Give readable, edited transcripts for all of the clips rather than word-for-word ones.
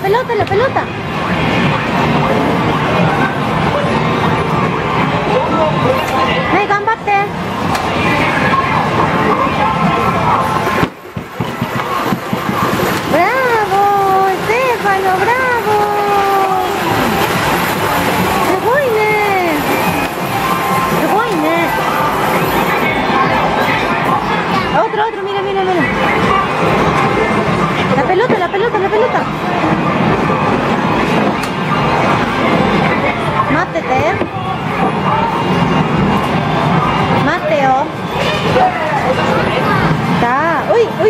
pelota, la pelota. ¡Hey, gambate! ¡Bravo, Estefano, bravo! ¡Qué bueno! ¡Qué bueno! Otro, mira, mira, mira. La pelota, la pelota, la pelota. Mátete, Mateo. Está. Uy, uy.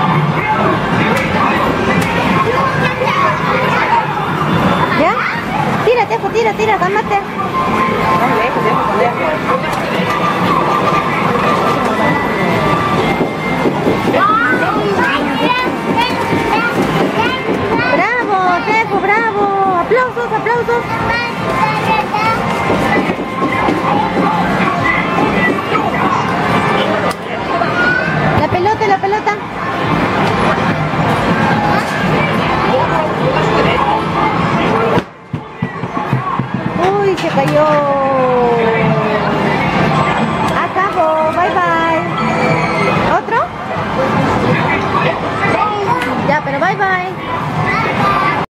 ¿Ya? Tira, Tejo, tira, tira, cámate. Bravo, Tejo, bravo. Aplausos, aplausos. La pelota, la pelota.